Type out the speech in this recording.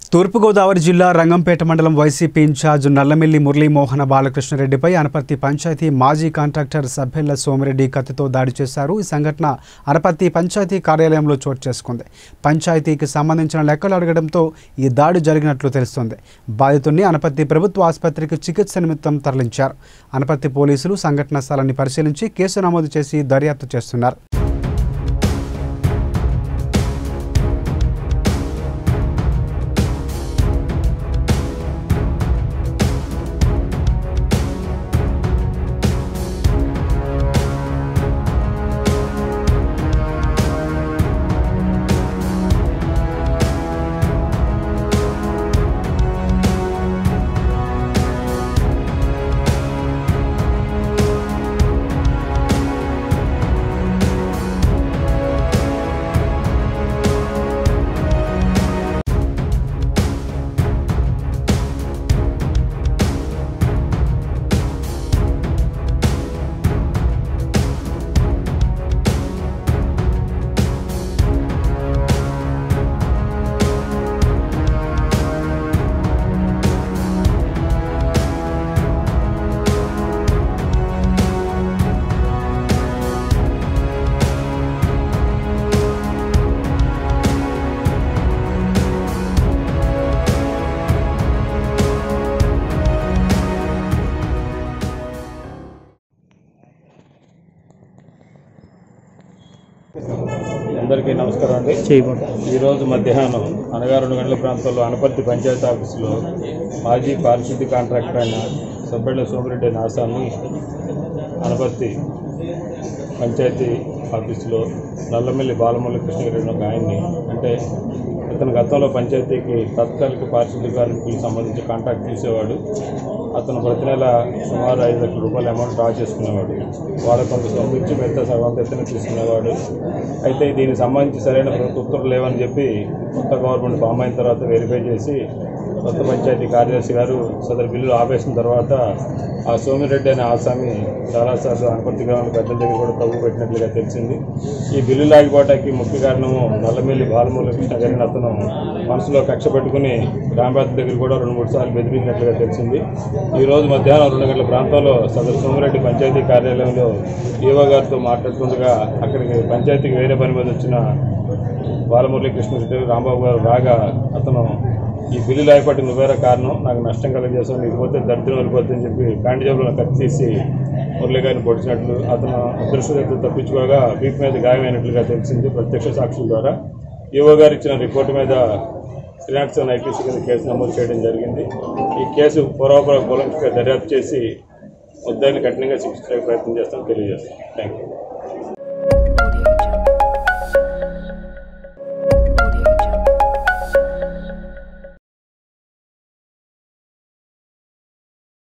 తూర్పు గోదావరి జిల్లా రంగంపేట మండలం వైసీపీ ఇన్ఛార్జ్ నల్లమిల్లి మురళీమోహన బాలకృష్ణారెడ్డిపై అనపర్తి పంచాయతీ మాజీ కాంట్రాక్టర్ సభ్యుల సోమిరెడ్డి కత్తితో దాడి చేశారు। ఈ సంఘటన అనపర్తి పంచాయతీ కార్యాలయంలో చోటు చేసుకుంది। పంచాయతీకి సంబంధించిన లెక్కలు అడగడంతో ఈ దాడి జరిగినట్లు తెలుస్తోంది। బాధితుడిని అనపర్తి ప్రభుత్వ ఆసుపత్రికి చికిత్స నిమిత్తం తరలించారు। అనపర్తి పోలీసులు సంఘటనా స్థలాన్ని పరిశీలించి కేసు నమోదు చేసి దర్యాప్తు చేస్తున్నారు। అందరికీ నమస్కారం అండి। ఈరోజు మధ్యాహ్నం అనగా 2 గంటల ప్రాంతంలో అనపర్తి పంచాయతీ ఆఫీసులో మాజీ పారిశుద్ధ్య కాంట్రాక్టర్ అయిన సభ్యుల సోమిరెడ్డి నాసాన్ని అనపర్తి పంచాయతీ ఆఫీసులో నల్లమిల్లి బాలమురళీకృష్ణారెడ్డి ఒక ఆయన్ని అంటే అతను గతంలో పంచాయతీకి తాత్కాలిక పారిశుద్ధ్య కార్మికులకు సంబంధించి కాంట్రాక్ట్ చేసేవాడు। అతను ప్రతి నెల సుమారు 5 లక్షల రూపాయల అమౌంట్ డ్రా చేసుకునేవాడు। వాళ్ళ కొంత సొంతించి మిగతా సగం ఎత్తున తీసుకునేవాడు। అయితే దీనికి సంబంధించి సరైన ప్రభుత్వ ఉత్తర్వులు లేవని చెప్పి కొత్త గవర్నమెంట్ ఫామ్ అయిన తర్వాత వెరిఫై చేసి కొత్త పంచాయతీ కార్యదర్శి గారు సదరు బిల్లులు ఆపేసిన తర్వాత ఆ సోమిరెడ్డి అనే ఆసామి చాలాసార్లు అనపర్తి గ్రామాల పెద్దల దగ్గర కూడా తగ్గు పెట్టినట్లుగా తెలిసింది। ఈ బిల్లులు ఆగిపోవడానికి ముఖ్య కారణము నల్లమిల్లి బాలమురళీకృష్ణ గారిని అతను మనసులో కక్ష పెట్టుకుని గ్రామపెద్ద దగ్గర కూడా 2-3 సార్లు బెదిరించినట్లుగా తెలిసింది। ఈరోజు మధ్యాహ్నం 2 గంటల ప్రాంతంలో సదరు సోమిరెడ్డి పంచాయతీ కార్యాలయంలో ఈవో గారితో మాట్లాడుతుండగా అక్కడికి పంచాయతీకి వేరే పని మీద వచ్చిన బాలమురళీకృష్ణారెడ్డి రాంబాబు గారు రాగా అతను ఈ బిల్లులు అయిపోయి నువ్వేరే కారణం, నాకు నష్టం కలిగజేసావు, నీకు పోతే దరిద్రం వెళ్ళిపోద్ది అని చెప్పి ప్యాంటు జేబులో కత్తి తీసి మురళీ గారిని పొడిచినట్లు అతను అదృష్టంతో తప్పించుకోగా వీపు మీద గాయమైనట్లుగా తెలిసింది ప్రత్యక్ష సాక్షుల ద్వారా। ఈవో గారు ఇచ్చిన రిపోర్టు మీద శ్రీనాథ్ ఐటీసీ కింద కేసు నమోదు చేయడం జరిగింది। ఈ కేసు కూలంకషంగా దర్యాప్తు చేసి ముద్దాయిని కఠినంగా శిక్షించడానికి ప్రయత్నం చేస్తామని తెలియజేస్తాం। Thank you.